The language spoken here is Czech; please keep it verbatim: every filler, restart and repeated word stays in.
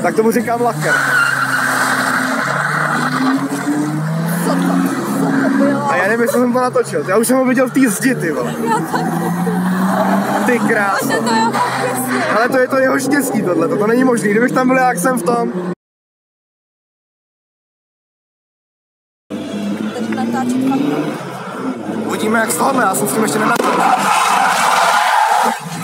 Tak tomu říkám laker. Co to? Co to bylo? A já nevím, jestli jsem to natočil. Já už jsem ho viděl v té zdi, ty vole. Já taky. Ty kráso. To je pěsně. Ale to je to jeho štěstí tohle, to není možný. Kdybych tam byl, jak jsem v tom. Teď natáčet fakt. Uvidíme, jak z tohohle, já jsem s tím ještě nenatáčel.